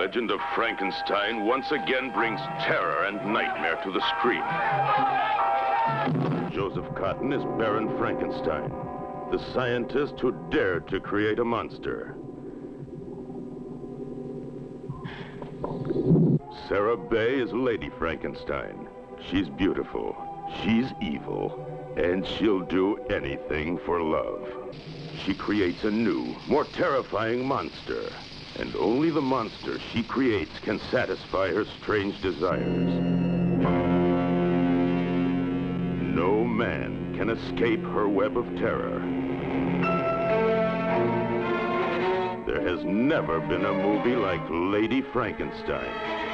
legend of Frankenstein once again brings terror and nightmare to the screen. Joseph Cotton is Baron Frankenstein, the scientist who dared to create a monster. Sarah Bay is Lady Frankenstein. She's beautiful, she's evil, and she'll do anything for love. She creates a new, more terrifying monster. And only the monster she creates can satisfy her strange desires. No man can escape her web of terror. There has never been a movie like Lady Frankenstein.